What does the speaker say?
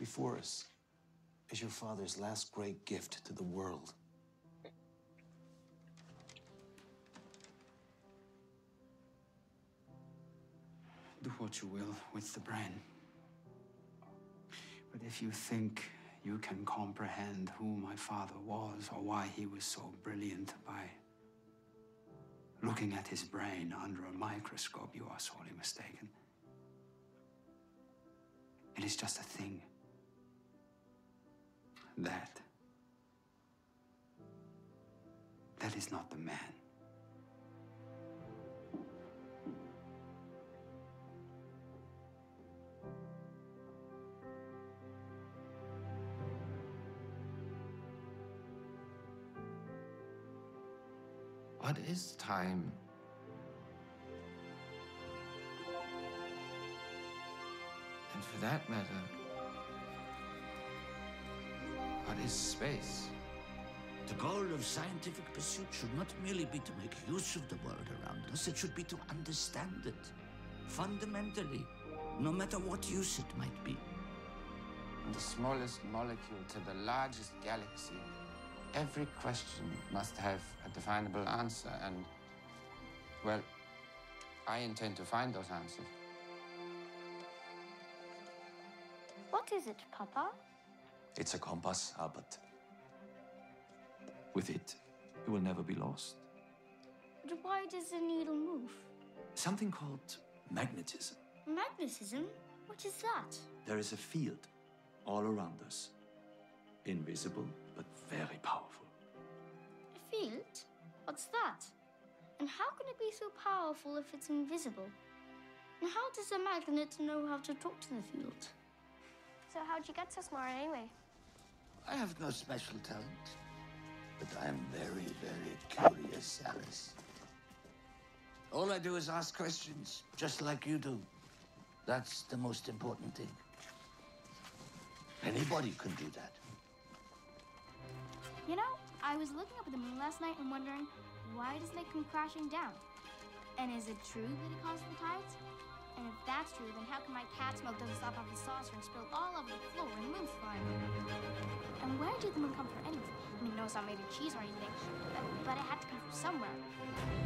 Before us is your father's last great gift to the world. Do what you will with the brain. But if you think you can comprehend who my father was or why he was so brilliant by looking at his brain under a microscope, you are sorely mistaken. It is just a thing. That is not the man. What is time? And for that matter, what is space? The goal of scientific pursuit should not merely be to make use of the world around us, it should be to understand it. Fundamentally, no matter what use it might be. From the smallest molecule to the largest galaxy, every question must have a definable answer, and, well, I intend to find those answers. What is it, Papa? It's a compass, Albert. With it, you will never be lost. But why does the needle move? Something called magnetism. Magnetism? What is that? There is a field all around us. Invisible, but very powerful. A field? What's that? And how can it be so powerful if it's invisible? And how does a magnet know how to talk to the field? So how'd you get so smart anyway? I have no special talent, but I am very, very curious, Alice. All I do is ask questions, just like you do. That's the most important thing. Anybody can do that. You know, I was looking up at the moon last night and wondering, why doesn't it come crashing down? And is it true that it caused the tides? And if that's true, then how come my cat's milk doesn't stop off the saucer and spill all over the floor when the moon's flying? And where did the moon come from anyway? I mean, no, it's not made of cheese or anything, but it had to come from somewhere.